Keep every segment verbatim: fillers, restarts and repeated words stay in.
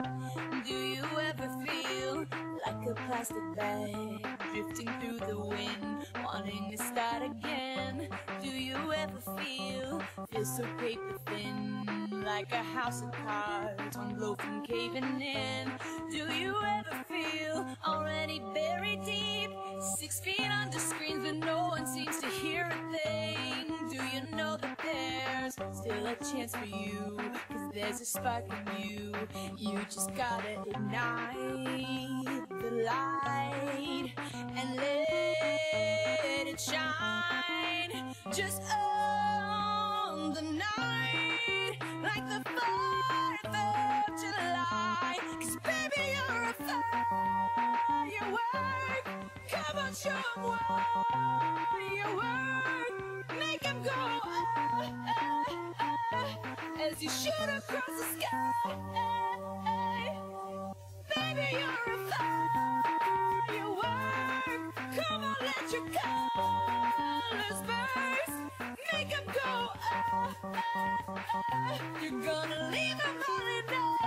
Do you ever feel like a plastic bag drifting through the wind, wanting to start again? Do you ever feel, feel so paper thin, like a house of cards, one blow from caving in? Do you ever feel already buried deep, six feet under screens but no one seems to hear a thing? Do you know that there's still a chance for you, cause there's a spark in you? You just gotta ignite the light and let it shine. Just on the night, like the fourth of July. Cause baby, you're a firework. Come on, show 'em what you work. Make 'em go oh, oh, oh, as you shoot across the sky. Baby, you're a firework. Come on, let your colors burst. Make 'em go oh, oh, oh. You're gonna leave them all in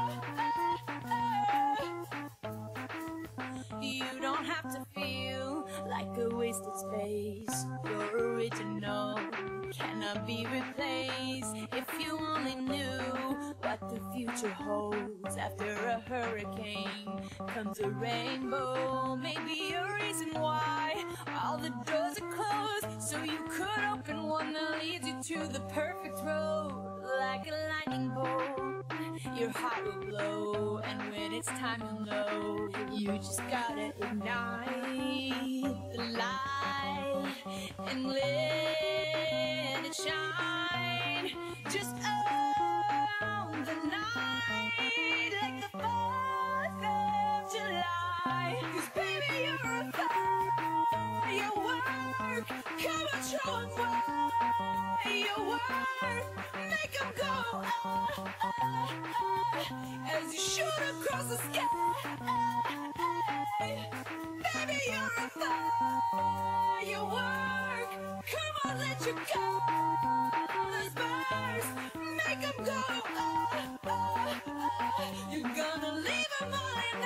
love. You don't have to feel like a wasted space. You're original, cannot be replaced. If you only knew what the future holds. After a hurricane comes a rainbow. Maybe a reason why all the doors are closed, so you could open one that leads you to the perfect road. Like a lightning bolt, your heart will blow, and when it's time to know, you just gotta ignite the light and let it shine. Just on the night, like the fourth of July. Cause baby, you're a firework. Come on, show 'em what you work. Make 'em go oh, oh, oh, as you shoot across the sky. Baby, you're a firework. Come on, let your colors burst. Make 'em go oh, oh, oh. You're gonna leave 'em all in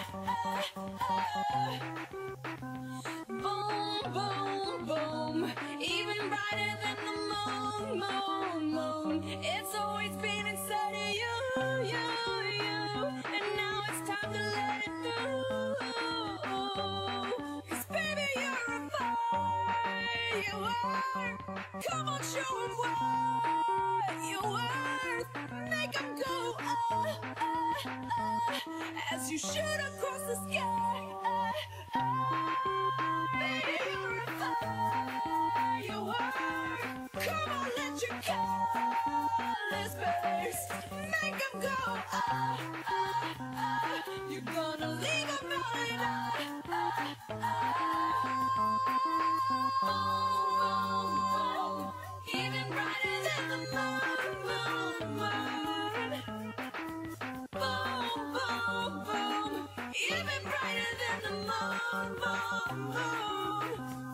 love. Boom, boom, boom. Even brighter than the moon, moon, moon. It's always been inside of you, you, you. And now it's time to let it through. Cause baby, you're a firework. Come on, show 'em what you worth. Make 'em go oh, oh, oh, as you shoot across the sky. Baby, you're a firework. Come on, let your colors burst. Make 'em go oh, oh, oh. You're gonna leave 'em all in love. Boom, boom, boom. Even brighter than the moon, moon, moon. Boom, boom, boom. Even brighter than the moon, moon, moon.